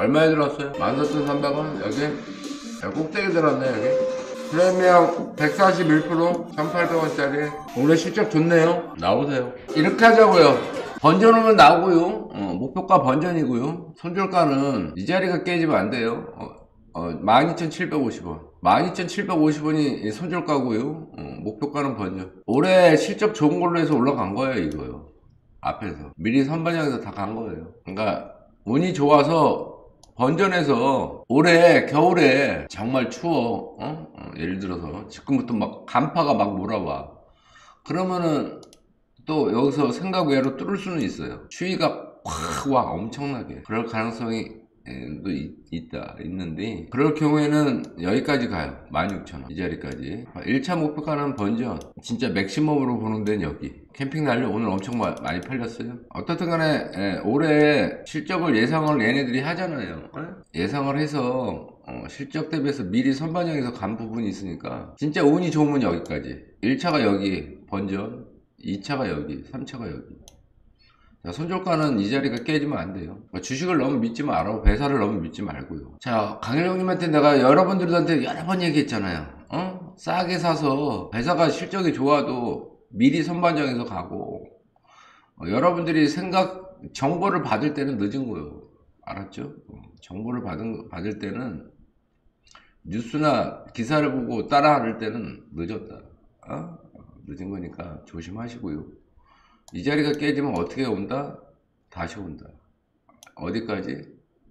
얼마에 들었어요? 14,300원? 여기 꼭대기 들었네. 여기 프리미엄 141% 1,800원짜리 올해 실적 좋네요. 나오세요. 이렇게 하자고요. 번전 오면 나오고요. 목표가 번전이고요. 손절가는 이 자리가 깨지면 안 돼요. 12,750원 12,750원이 손절가고요. 목표가는 번전. 올해 실적 좋은 걸로 해서 올라간 거예요. 이거요. 앞에서 미리 선반영해서 다 간 거예요. 그러니까 운이 좋아서 번전해서 올해 겨울에 정말 추워. 예를 들어서 지금부터 막 간파가 막 몰아와. 그러면은 또 여기서 생각 외로 뚫을 수는 있어요. 추위가 확 와 엄청나게. 그럴 가능성이 또 있는데 그럴 경우에는 여기까지 가요. 16,000원 이 자리까지. 1차 목표가는 번전. 진짜 맥시멈으로 보는 데는 여기. 캠핑 난로 오늘 엄청 많이 팔렸어요. 어떻든 간에 올해 실적을 예상을 얘네들이 하잖아요. 예상을 해서 실적 대비해서 미리 선반영해서 간 부분이 있으니까 진짜 운이 좋으면 여기까지. 1차가 여기 번전, 2차가 여기, 3차가 여기. 자, 손절가는 이 자리가 깨지면 안 돼요. 주식을 너무 믿지 말고 배사를 너무 믿지 말고요. 자, 강일 형님한테 내가 여러분들한테 여러 번 얘기했잖아요. 싸게 사서 배사가 실적이 좋아도 미리 선반영해서 가고 여러분들이 정보를 받을 때는 늦은 거예요. 알았죠? 정보를 받을 때는 뉴스나 기사를 보고 따라할 때는 늦었다. 늦은 거니까 조심하시고요. 이 자리가 깨지면 어떻게 온다? 다시 온다. 어디까지?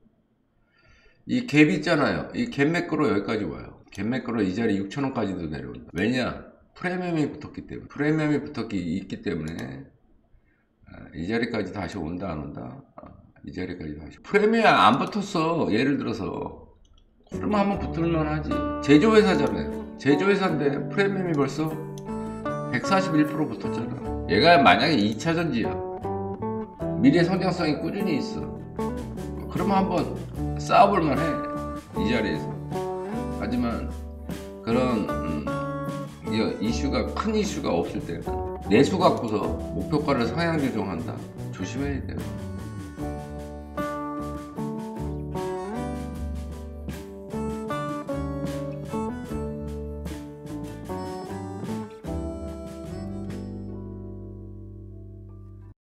이 갭 있잖아요. 이 갭 매크로 여기까지 와요. 갭 매크로 이 자리 6,000원까지도 내려온다. 왜냐? 프리미엄이 붙었기 때문에. 프리미엄이 있기 때문에 이 자리까지 다시 온다 안 온다? 이 자리까지 다시. 프리미엄 안 붙었어. 예를 들어서. 그러면 한번 붙을만 하지. 제조회사잖아요. 제조회사인데 프리미엄이 벌써 141% 붙었잖아. 얘가 만약에 2차전지야. 미래 성장성이 꾸준히 있어. 그러면 한번 싸워볼만 해. 이 자리에서. 하지만 그런 큰 이슈가 없을 때는 내수 갖고서 목표가를 상향 조정한다. 조심해야 돼요.